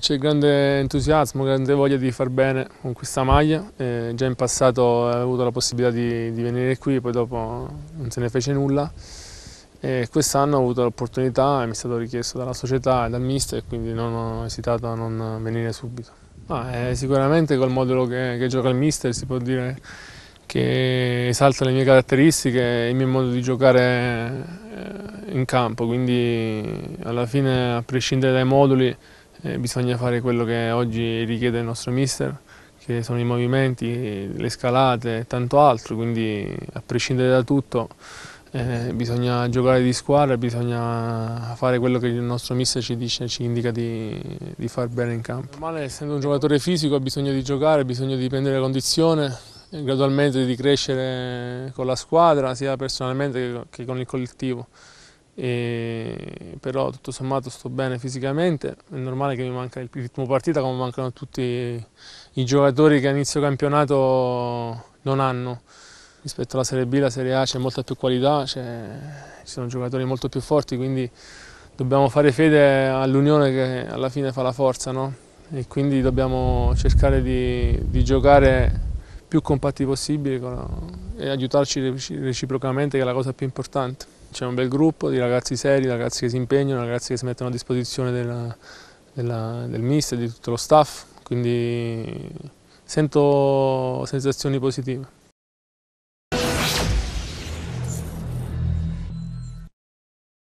C'è grande entusiasmo, grande voglia di far bene con questa maglia. Già in passato ho avuto la possibilità di venire qui, poi dopo non se ne fece nulla. Quest'anno ho avuto l'opportunità e mi è stato richiesto dalla società e dal mister, e quindi non ho esitato a non venire subito. Sicuramente col modulo che gioca il mister si può dire che esalta le mie caratteristiche e il mio modo di giocare in campo, quindi alla fine, a prescindere dai moduli, bisogna fare quello che oggi richiede il nostro mister, che sono i movimenti, le scalate e tanto altro, quindi a prescindere da tutto bisogna giocare di squadra, bisogna fare quello che il nostro mister ci dice, ci indica di far bene in campo. Normale, essendo un giocatore fisico, ha bisogno di giocare, ha bisogno di prendere condizione, gradualmente di crescere con la squadra, sia personalmente che con il collettivo. Però tutto sommato sto bene fisicamente, è normale che mi manca il ritmo partita come mancano tutti i giocatori che a inizio campionato non hanno. Rispetto alla Serie B, la Serie A c'è molta più qualità, ci sono giocatori molto più forti, quindi dobbiamo fare fede all'unione che alla fine fa la forza, no? E quindi dobbiamo cercare di giocare più compatti possibile e aiutarci reciprocamente, che è la cosa più importante. C'è un bel gruppo di ragazzi seri, ragazzi che si impegnano, ragazzi che si mettono a disposizione del mister, di tutto lo staff, quindi sento sensazioni positive.